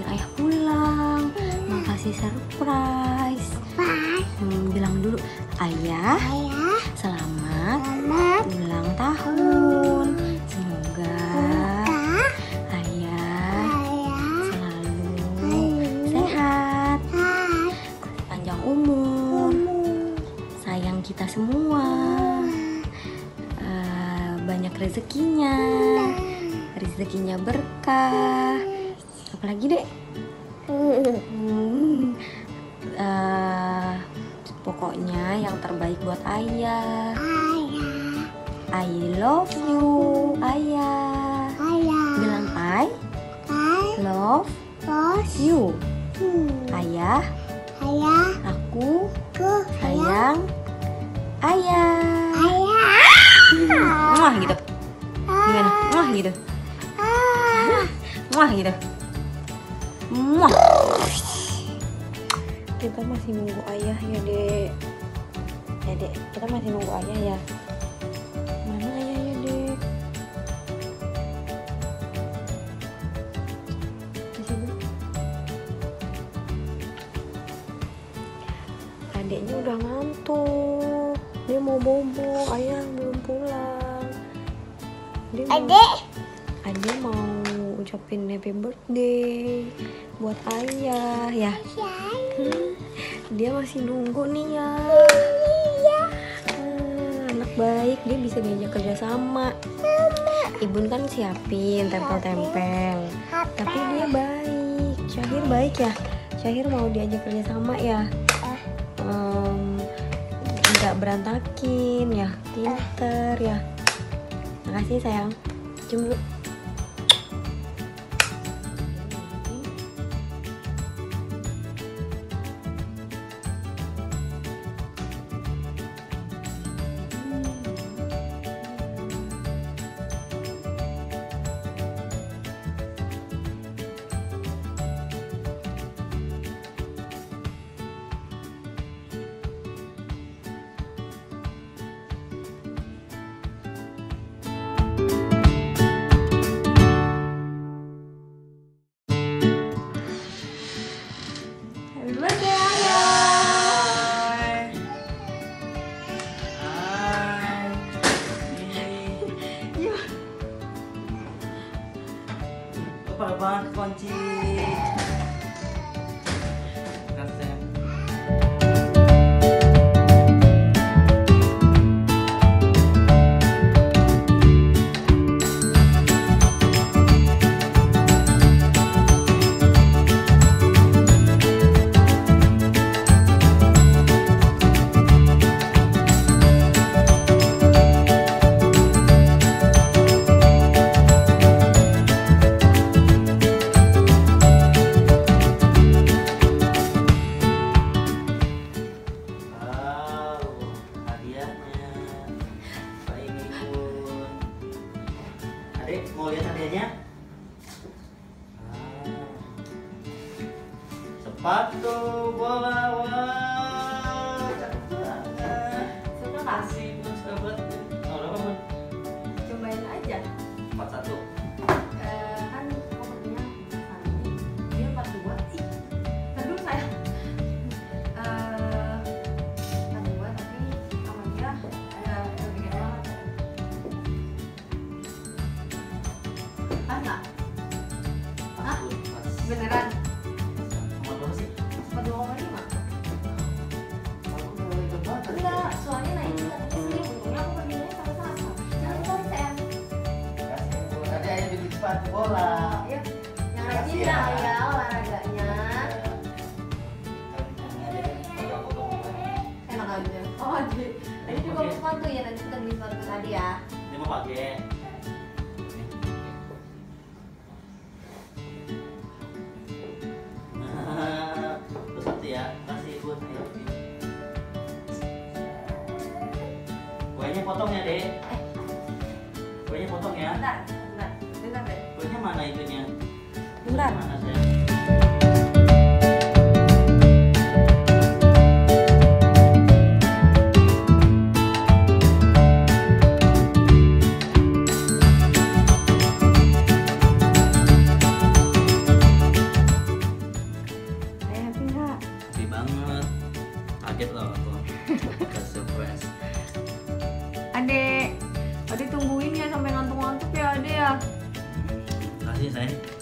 ayah pulang, mau kasih surprise. Bilang dulu, ayah, selamat ulang tahun. Semoga ayah selalu sehat, panjang umur, sayang kita semua, banyak rezekinya berkah. Apalagi dek? Pokoknya yang terbaik buat ayah. I love you, ayah. Bilang I love you. Ayah, aku sayang ayah. Muah gitu. Gimana? Muah gitu. Muah gitu. Muah. Kita masih nunggu ayah ya dek. Ya dek, kita masih nunggu ayah ya. Mana ayah ya dek? Adeknya udah ngantuk. Dia mau bobo, ayah belum pulang. Adek mau ucapin happy birthday buat ayah ya. Dia masih nunggu nih ya. Anak baik, dia bisa diajak kerja sama. Ibu kan siapin tempel-tempel, tapi dia baik. Syahir baik ya. Syahir mau diajak kerja sama ya. Nggak berantakin ya, pinter ya. Makasih sayang. Cium dulu. Apa kunci? Mau lihat hadiahnya? Sepatu bola, wah, cakep banget. Terima kasih Bun, sahabat. Berapa Bun? Cobain aja. 41. Kan nomornya dia 42. Aduh saya 42 tapi sama dia ada lebih gede banget. Nggak? Hah? Beneran? Nomor berapa sih? 42,5? Aku udah ikut banget tadi. Enggak, soalnya naiknya katanya sih untungnya aku perginya sama sama. Jangan lupa sayang. Kasih Bun, tadi ayah beli sepatu bola. Ya, yang rajin ya ayah olahraganya. Enak aja. Oh, tadi juga mau sepatu ya, nanti kita beli sepatu tadi ya. Ini mau pakai. Terus satu ya, kasih Bun. Ayo. Kuenya potong ya dek. Kuenya potong ya. Bentar deh. Kuenya mana itunya? Bentar. Mana saya? kaget loh aku. Surprise. Ade tungguin ya sampai ngantuk-ngantuk ya Ade ya. Kasih sayang.